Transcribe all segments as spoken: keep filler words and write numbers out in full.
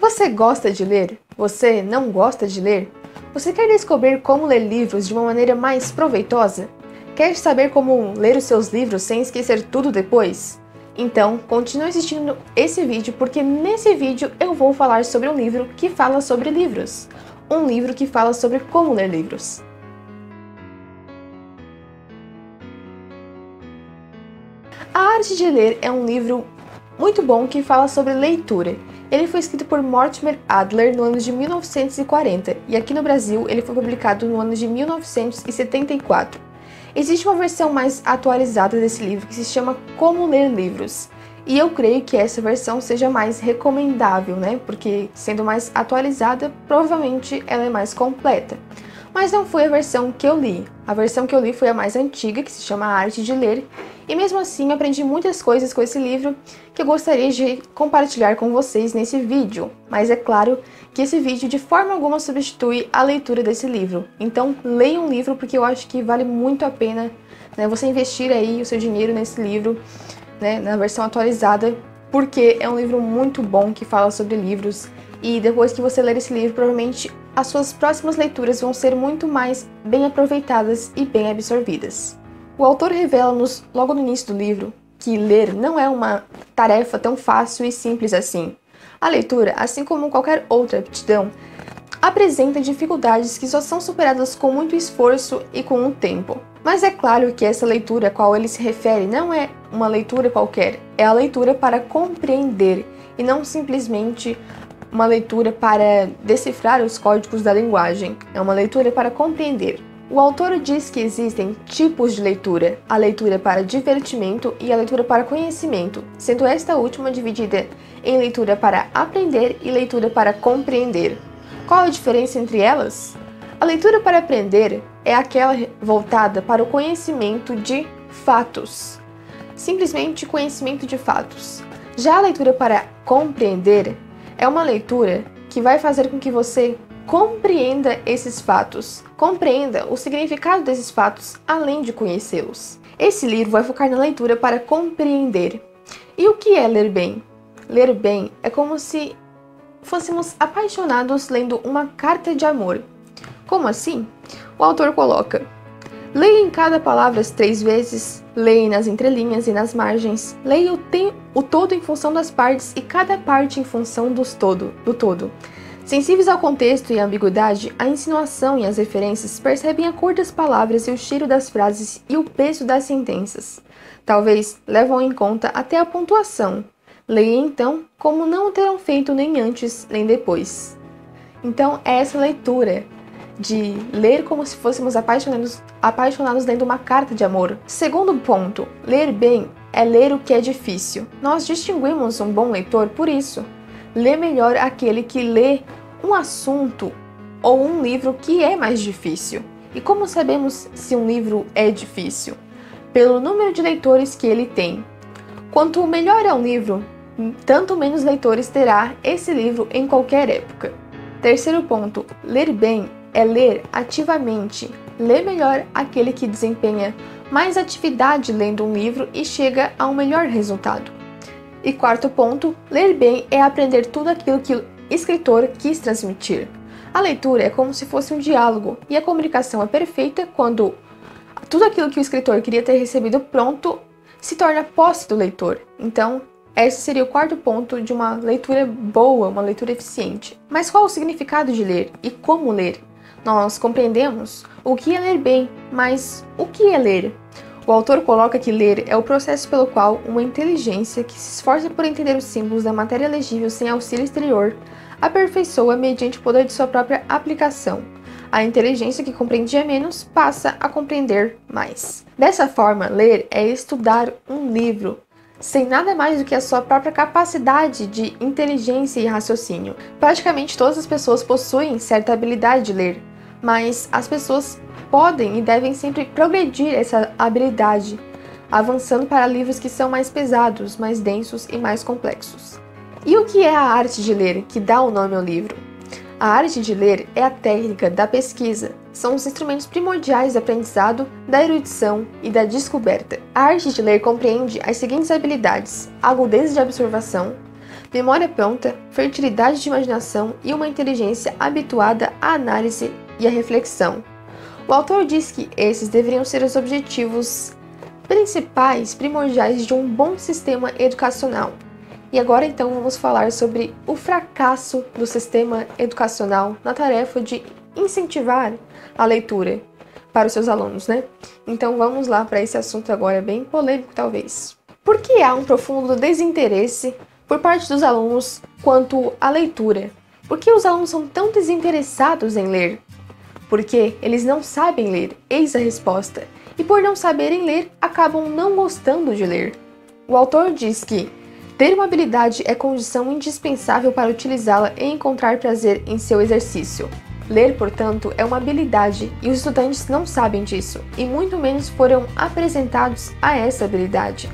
Você gosta de ler? Você não gosta de ler? Você quer descobrir como ler livros de uma maneira mais proveitosa? Quer saber como ler os seus livros sem esquecer tudo depois? Então, continue assistindo esse vídeo porque nesse vídeo eu vou falar sobre um livro que fala sobre livros. Um livro que fala sobre como ler livros. A Arte de Ler é um livro muito bom que fala sobre leitura. Ele foi escrito por Mortimer Adler no ano de mil novecentos e quarenta e aqui no Brasil ele foi publicado no ano de mil novecentos e setenta e quatro. Existe uma versão mais atualizada desse livro que se chama Como Ler Livros. E eu creio que essa versão seja mais recomendável, né? Porque sendo mais atualizada, provavelmente ela é mais completa. Mas não foi a versão que eu li. A versão que eu li foi a mais antiga, que se chama A Arte de Ler. E mesmo assim, aprendi muitas coisas com esse livro que eu gostaria de compartilhar com vocês nesse vídeo. Mas é claro que esse vídeo de forma alguma substitui a leitura desse livro. Então, leia um livro porque eu acho que vale muito a pena, né, você investir aí o seu dinheiro nesse livro, né, na versão atualizada, porque é um livro muito bom que fala sobre livros. E depois que você ler esse livro, provavelmente as suas próximas leituras vão ser muito mais bem aproveitadas e bem absorvidas. O autor revela-nos, logo no início do livro, que ler não é uma tarefa tão fácil e simples assim. A leitura, assim como qualquer outra aptidão, apresenta dificuldades que só são superadas com muito esforço e com o tempo. Mas é claro que essa leitura a qual ele se refere não é uma leitura qualquer, é a leitura para compreender e não simplesmente uma leitura para decifrar os códigos da linguagem, é uma leitura para compreender. O autor diz que existem tipos de leitura, a leitura para divertimento e a leitura para conhecimento, sendo esta última dividida em leitura para aprender e leitura para compreender. Qual a diferença entre elas? A leitura para aprender é aquela voltada para o conhecimento de fatos, simplesmente conhecimento de fatos. Já a leitura para compreender é uma leitura que vai fazer com que você compreenda esses fatos, compreenda o significado desses fatos, além de conhecê-los. Esse livro vai focar na leitura para compreender. E o que é ler bem? Ler bem é como se fôssemos apaixonados lendo uma carta de amor. Como assim? O autor coloca: leia em cada palavra três vezes, leia nas entrelinhas e nas margens, leia o, tem, o todo em função das partes e cada parte em função dos todo, do todo. Sensíveis ao contexto e à ambiguidade, a insinuação e as referências percebem a cor das palavras e o cheiro das frases e o peso das sentenças. Talvez levam em conta até a pontuação. Leia então como não o terão feito nem antes nem depois. Então é essa leitura de ler como se fôssemos apaixonados, apaixonados lendo uma carta de amor. Segundo ponto, ler bem é ler o que é difícil. Nós distinguimos um bom leitor por isso. Lê melhor aquele que lê um assunto ou um livro que é mais difícil. E como sabemos se um livro é difícil? Pelo número de leitores que ele tem. Quanto melhor é um livro, tanto menos leitores terá esse livro em qualquer época. Terceiro ponto, ler bem é ler ativamente. Lê melhor aquele que desempenha mais atividade lendo um livro e chega a um melhor resultado. E quarto ponto, ler bem é aprender tudo aquilo que o escritor quis transmitir. A leitura é como se fosse um diálogo, e a comunicação é perfeita quando tudo aquilo que o escritor queria ter recebido pronto se torna posse do leitor. Então, esse seria o quarto ponto de uma leitura boa, uma leitura eficiente. Mas qual o significado de ler e como ler? Nós compreendemos o que é ler bem, mas o que é ler? O autor coloca que ler é o processo pelo qual uma inteligência que se esforça por entender os símbolos da matéria legível sem auxílio exterior aperfeiçoa mediante o poder de sua própria aplicação. A inteligência que compreendia menos passa a compreender mais. Dessa forma, ler é estudar um livro, sem nada mais do que a sua própria capacidade de inteligência e raciocínio. Praticamente todas as pessoas possuem certa habilidade de ler, mas as pessoas podem e devem sempre progredir essa habilidade, avançando para livros que são mais pesados, mais densos e mais complexos. E o que é a arte de ler, que dá o nome ao livro? A arte de ler é a técnica da pesquisa, são os instrumentos primordiais do aprendizado, da erudição e da descoberta. A arte de ler compreende as seguintes habilidades: agudeza de observação, memória pronta, fertilidade de imaginação e uma inteligência habituada à análise e à reflexão. O autor diz que esses deveriam ser os objetivos principais, primordiais de um bom sistema educacional. E agora então vamos falar sobre o fracasso do sistema educacional na tarefa de incentivar a leitura para os seus alunos, né? Então vamos lá para esse assunto agora bem polêmico talvez. Por que há um profundo desinteresse por parte dos alunos quanto à leitura? Por que os alunos são tão desinteressados em ler? Porque eles não sabem ler, eis a resposta. E por não saberem ler, acabam não gostando de ler. O autor diz que ter uma habilidade é condição indispensável para utilizá-la e encontrar prazer em seu exercício. Ler, portanto, é uma habilidade e os estudantes não sabem disso, e muito menos foram apresentados a essa habilidade.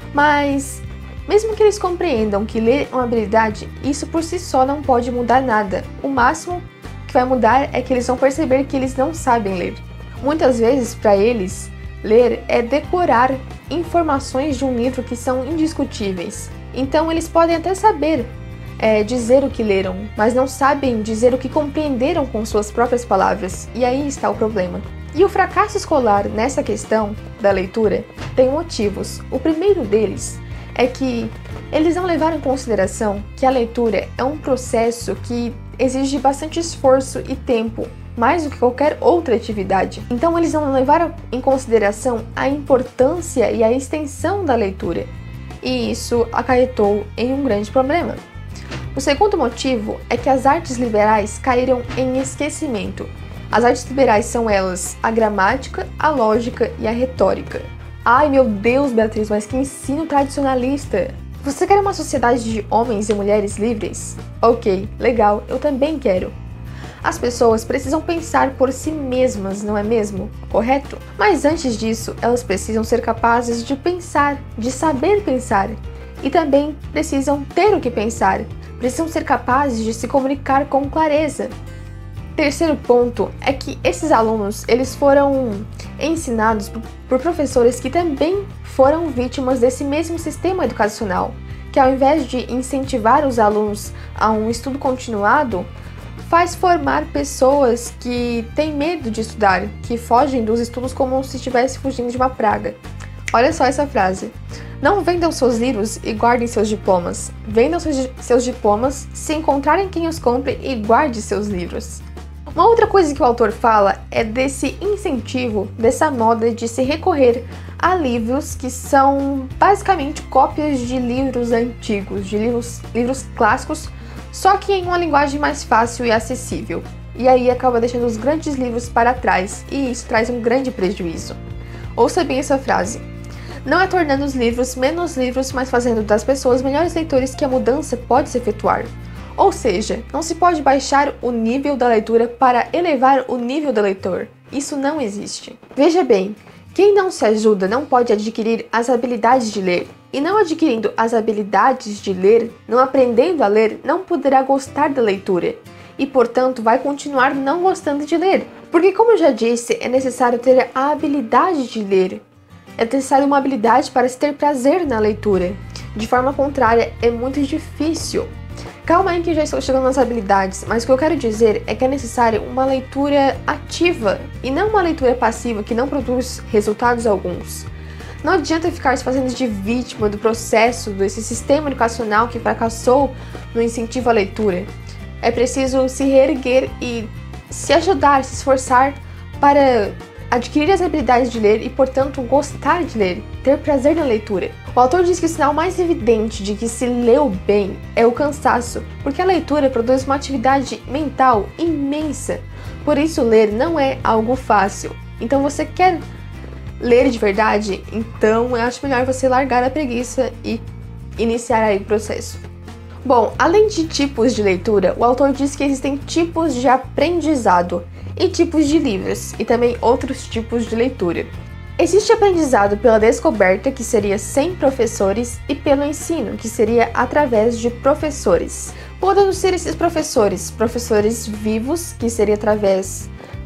Mas, mesmo que eles compreendam que ler é uma habilidade, isso por si só não pode mudar nada. O máximo que vai mudar é que eles vão perceber que eles não sabem ler. Muitas vezes, para eles, ler é decorar informações de um livro que são indiscutíveis. Então, eles podem até saber é, dizer o que leram, mas não sabem dizer o que compreenderam com suas próprias palavras. E aí está o problema. E o fracasso escolar nessa questão da leitura tem motivos. O primeiro deles é que eles não levaram em consideração que a leitura é um processo que exige bastante esforço e tempo, mais do que qualquer outra atividade. Então eles não levaram em consideração a importância e a extensão da leitura, e isso acarretou em um grande problema. O segundo motivo é que as artes liberais caíram em esquecimento. As artes liberais são elas a gramática, a lógica e a retórica. Ai meu Deus, Beatriz, mas que ensino tradicionalista! Você quer uma sociedade de homens e mulheres livres? Ok, legal, eu também quero. As pessoas precisam pensar por si mesmas, não é mesmo? Correto? Mas antes disso, elas precisam ser capazes de pensar, de saber pensar. E também precisam ter o que pensar. Precisam ser capazes de se comunicar com clareza. Terceiro ponto é que esses alunos, eles foram ensinados por professores que também foram vítimas desse mesmo sistema educacional, que ao invés de incentivar os alunos a um estudo continuado, faz formar pessoas que têm medo de estudar, que fogem dos estudos como se estivesse fugindo de uma praga. Olha só essa frase. Não vendam seus livros e guardem seus diplomas. Vendam seus diplomas, se encontrarem quem os compre, e guarde seus livros. Uma outra coisa que o autor fala é desse incentivo, dessa moda de se recorrer a livros que são basicamente cópias de livros antigos, de livros, livros clássicos, só que em uma linguagem mais fácil e acessível. E aí acaba deixando os grandes livros para trás, e isso traz um grande prejuízo. Ouça bem essa frase. Não é tornando os livros menos livros, mas fazendo das pessoas melhores leitores que a mudança pode se efetuar. Ou seja, não se pode baixar o nível da leitura para elevar o nível do leitor. Isso não existe. Veja bem, quem não se ajuda não pode adquirir as habilidades de ler. E não adquirindo as habilidades de ler, não aprendendo a ler, não poderá gostar da leitura. E, portanto, vai continuar não gostando de ler. Porque, como eu já disse, é necessário ter a habilidade de ler. É necessário uma habilidade para se ter prazer na leitura. De forma contrária, é muito difícil. Calma aí que eu já estou chegando nas habilidades, mas o que eu quero dizer é que é necessário uma leitura ativa e não uma leitura passiva que não produz resultados alguns. Não adianta ficar se fazendo de vítima do processo desse sistema educacional que fracassou no incentivo à leitura. É preciso se reerguer e se ajudar, se esforçar para adquirir as habilidades de ler e, portanto, gostar de ler, ter prazer na leitura. O autor diz que o sinal mais evidente de que se leu bem é o cansaço, porque a leitura produz uma atividade mental imensa. Por isso, ler não é algo fácil. Então, você quer ler de verdade? Então, eu acho melhor você largar a preguiça e iniciar aí o processo. Bom, além de tipos de leitura, o autor diz que existem tipos de aprendizado e tipos de livros, e também outros tipos de leitura. Existe aprendizado pela descoberta, que seria sem professores, e pelo ensino, que seria através de professores. Podendo ser esses professores, professores vivos, que seria através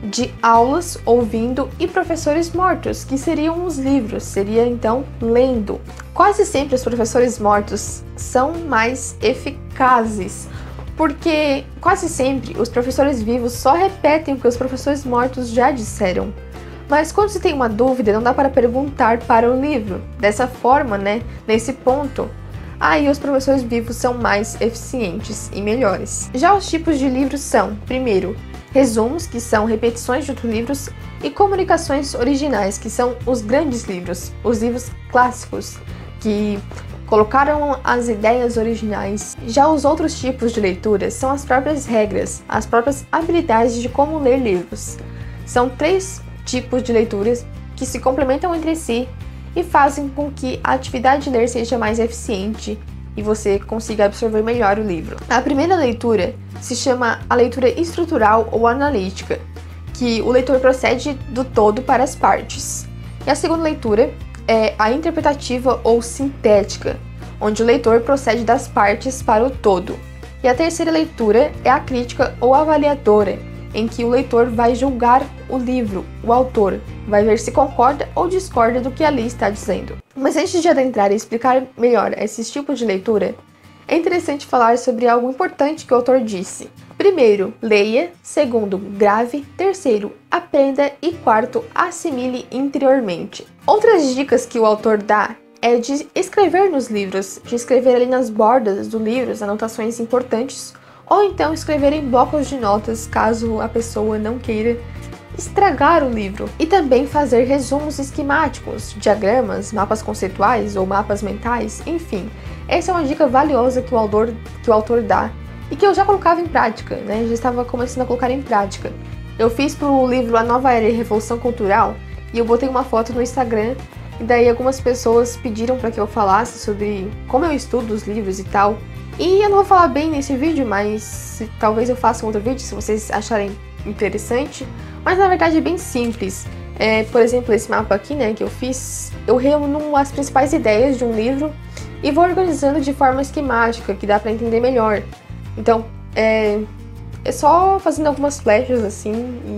de aulas ouvindo e professores mortos, que seriam os livros, seria então lendo. Quase sempre os professores mortos são mais eficazes, porque quase sempre os professores vivos só repetem o que os professores mortos já disseram. Mas quando se tem uma dúvida, não dá para perguntar para o livro. Dessa forma, né, nesse ponto, aí os professores vivos são mais eficientes e melhores. Já os tipos de livros são, primeiro, resumos, que são repetições de outros livros, e comunicações originais, que são os grandes livros, os livros clássicos, que colocaram as ideias originais. Já os outros tipos de leitura são as próprias regras, as próprias habilidades de como ler livros. São três tipos de leituras que se complementam entre si e fazem com que a atividade de ler seja mais eficiente e você consiga absorver melhor o livro. A primeira leitura se chama a leitura estrutural ou analítica, que o leitor procede do todo para as partes. E a segunda leitura é a interpretativa ou sintética, onde o leitor procede das partes para o todo. E a terceira leitura é a crítica ou avaliadora, em que o leitor vai julgar o livro, o autor, vai ver se concorda ou discorda do que ali está dizendo. Mas antes de adentrar e explicar melhor esses tipos de leitura, é interessante falar sobre algo importante que o autor disse. Primeiro, leia. Segundo, grave. Terceiro, aprenda. E quarto, assimile interiormente. Outras dicas que o autor dá é de escrever nos livros, de escrever ali nas bordas do livro as anotações importantes, ou então escrever em blocos de notas, caso a pessoa não queira estragar o livro. E também fazer resumos esquemáticos, diagramas, mapas conceituais ou mapas mentais, enfim. Essa é uma dica valiosa que o autor, que o autor dá e que eu já colocava em prática, né? Já estava começando a colocar em prática. Eu fiz pro livro A Nova Era e Revolução Cultural e eu botei uma foto no Instagram e daí algumas pessoas pediram para que eu falasse sobre como eu estudo os livros e tal. E eu não vou falar bem nesse vídeo, mas talvez eu faça um outro vídeo se vocês acharem interessante. Mas na verdade é bem simples. É, por exemplo, esse mapa aqui, né, que eu fiz, eu reúno as principais ideias de um livro e vou organizando de forma esquemática, que dá para entender melhor. Então, é, é só fazendo algumas flechas assim,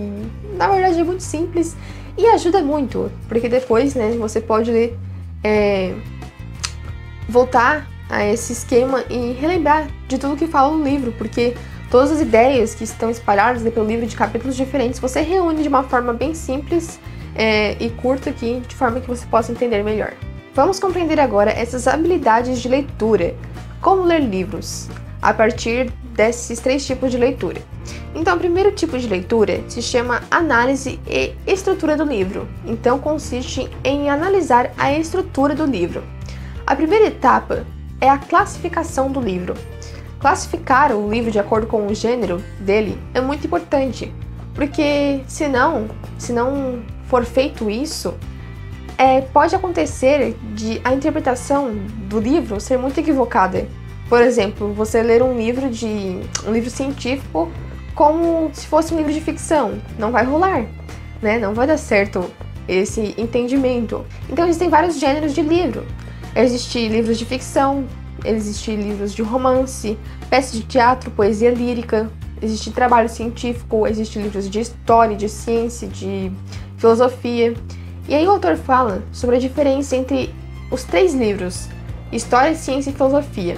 e na verdade é muito simples e ajuda muito, porque depois, né, você pode ler, é, voltar a esse esquema e relembrar de tudo que fala no livro, porque todas as ideias que estão espalhadas pelo livro de capítulos diferentes, você reúne de uma forma bem simples é, e curta aqui, de forma que você possa entender melhor. Vamos compreender agora essas habilidades de leitura, como ler livros, a partir desses três tipos de leitura. Então, o primeiro tipo de leitura se chama análise e estrutura do livro. Então, consiste em analisar a estrutura do livro. A primeira etapa é a classificação do livro. Classificar o livro de acordo com o gênero dele é muito importante, porque se não, se não for feito isso, é, pode acontecer de a interpretação do livro ser muito equivocada. Por exemplo, você ler um livro de um livro científico como se fosse um livro de ficção, não vai rolar, né? Não vai dar certo esse entendimento. Então existem vários gêneros de livro. Existem livros de ficção, existem livros de romance, peças de teatro, poesia lírica, existe trabalho científico, existem livros de história, de ciência, de filosofia. E aí o autor fala sobre a diferença entre os três livros, História, Ciência e Filosofia,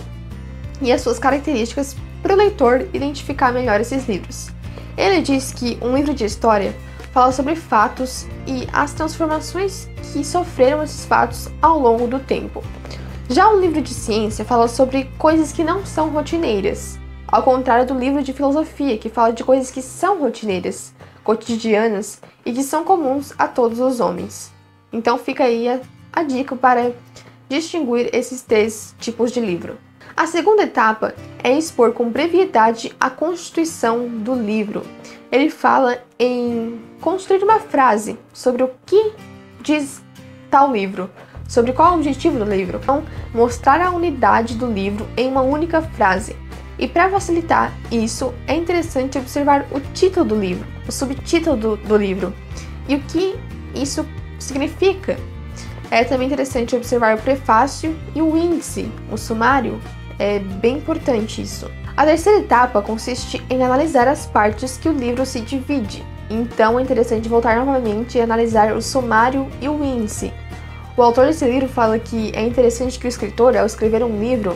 e as suas características para o leitor identificar melhor esses livros. Ele diz que um livro de história fala sobre fatos e as transformações que sofreram esses fatos ao longo do tempo. Já o livro de ciência fala sobre coisas que não são rotineiras, ao contrário do livro de filosofia, que fala de coisas que são rotineiras, cotidianas e que são comuns a todos os homens. Então fica aí a, a dica para distinguir esses três tipos de livro. A segunda etapa é expor com brevidade a constituição do livro. Ele fala em construir uma frase sobre o que diz tal livro, sobre qual é o objetivo do livro. Então, mostrar a unidade do livro em uma única frase. E para facilitar isso, é interessante observar o título do livro, o subtítulo do, do livro e o que isso significa. É também interessante observar o prefácio e o índice, o sumário. É bem importante isso. A terceira etapa consiste em analisar as partes que o livro se divide. Então é interessante voltar novamente e analisar o sumário e o índice. O autor desse livro fala que é interessante que o escritor, ao escrever um livro,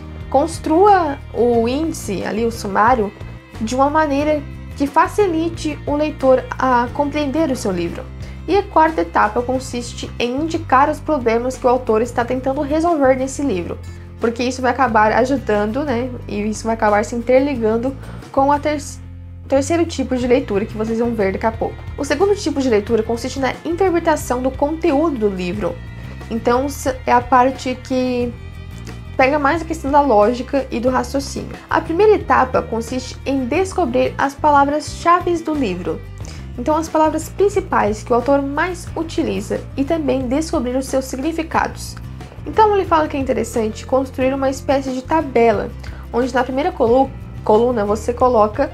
construa o índice, ali o sumário, de uma maneira que facilite o leitor a compreender o seu livro. E a quarta etapa consiste em indicar os problemas que o autor está tentando resolver nesse livro, porque isso vai acabar ajudando, né? E isso vai acabar se interligando com o ter terceiro tipo de leitura que vocês vão ver daqui a pouco. O segundo tipo de leitura consiste na interpretação do conteúdo do livro. Então é a parte que pega mais a questão da lógica e do raciocínio. A primeira etapa consiste em descobrir as palavras-chave do livro. Então, as palavras principais que o autor mais utiliza e também descobrir os seus significados. Então, ele fala que é interessante construir uma espécie de tabela, onde na primeira colu coluna você coloca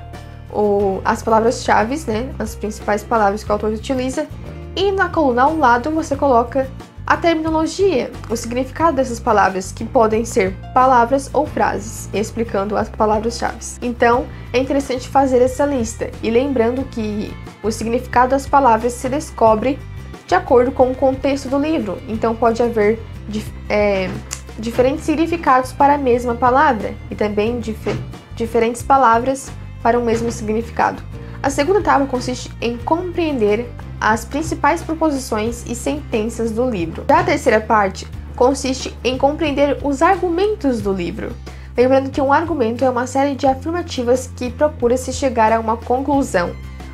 o, as palavras-chave, né, as principais palavras que o autor utiliza, e na coluna ao lado você coloca a terminologia, o significado dessas palavras, que podem ser palavras ou frases, explicando as palavras-chave. Então, é interessante fazer essa lista, e lembrando que o significado das palavras se descobre de acordo com o contexto do livro, então pode haver dif é, diferentes significados para a mesma palavra, e também dif diferentes palavras para o mesmo significado. A segunda etapa consiste em compreender as principais proposições e sentenças do livro. Já a terceira parte consiste em compreender os argumentos do livro. Lembrando que um argumento é uma série de afirmativas que procura se chegar a uma conclusão.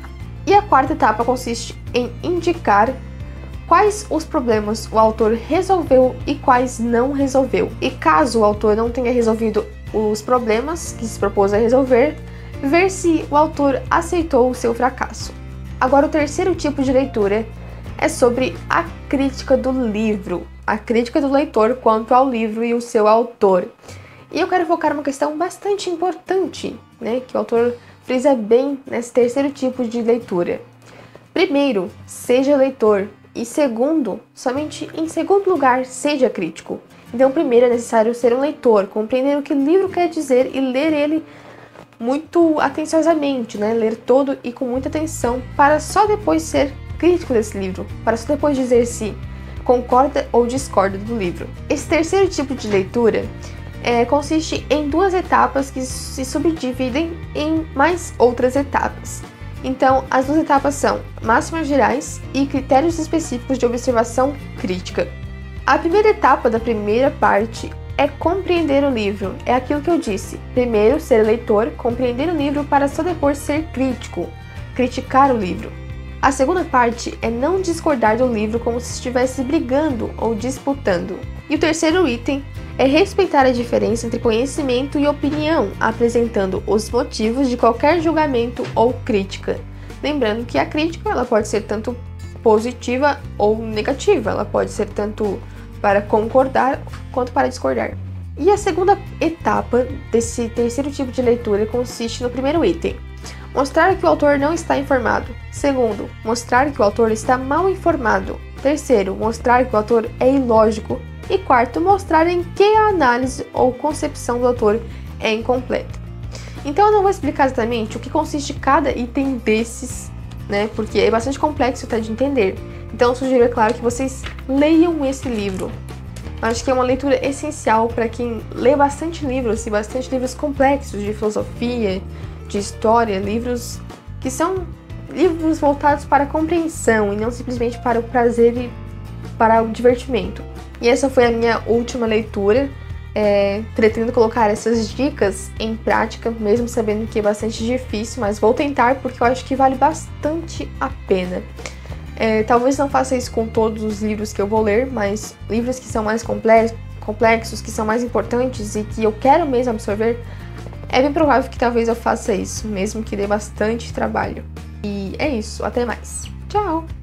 E a quarta etapa consiste em indicar quais os problemas o autor resolveu e quais não resolveu. E caso o autor não tenha resolvido os problemas que se propôs a resolver, ver se o autor aceitou o seu fracasso. Agora, o terceiro tipo de leitura é sobre a crítica do livro, a crítica do leitor quanto ao livro e o seu autor. E eu quero focar uma questão bastante importante, né, que o autor frisa bem nesse terceiro tipo de leitura. Primeiro, seja leitor, e segundo, somente em segundo lugar, seja crítico. Então, primeiro é necessário ser um leitor, compreender o que o livro quer dizer e ler ele muito atenciosamente, né? Ler todo e com muita atenção, para só depois ser crítico desse livro, para só depois dizer se concorda ou discorda do livro. Esse terceiro tipo de leitura é, consiste em duas etapas que se subdividem em mais outras etapas. Então, as duas etapas são máximas gerais e critérios específicos de observação crítica. A primeira etapa da primeira parte é compreender o livro, é aquilo que eu disse. Primeiro, ser leitor, compreender o livro para só depois ser crítico, criticar o livro. A segunda parte é não discordar do livro como se estivesse brigando ou disputando. E o terceiro item é respeitar a diferença entre conhecimento e opinião, apresentando os motivos de qualquer julgamento ou crítica. Lembrando que a crítica ela pode ser tanto positiva ou negativa, ela pode ser tanto para concordar quanto para discordar. E a segunda etapa desse terceiro tipo de leitura consiste no primeiro item: mostrar que o autor não está informado. Segundo, mostrar que o autor está mal informado. Terceiro, mostrar que o autor é ilógico. E quarto, mostrar em que a análise ou concepção do autor é incompleta. Então eu não vou explicar exatamente o que consiste cada item desses, né? Porque é bastante complexo até de entender. Então eu sugiro, é claro, que vocês leiam esse livro. Acho que é uma leitura essencial para quem lê bastante livros, e bastante livros complexos de filosofia, de história, livros que são livros voltados para a compreensão e não simplesmente para o prazer e para o divertimento. E essa foi a minha última leitura. É, pretendo colocar essas dicas em prática, mesmo sabendo que é bastante difícil, mas vou tentar porque eu acho que vale bastante a pena. É, talvez não faça isso com todos os livros que eu vou ler, mas livros que são mais complexos, que são mais importantes e que eu quero mesmo absorver, é bem provável que talvez eu faça isso, mesmo que dê bastante trabalho. E é isso, até mais. Tchau!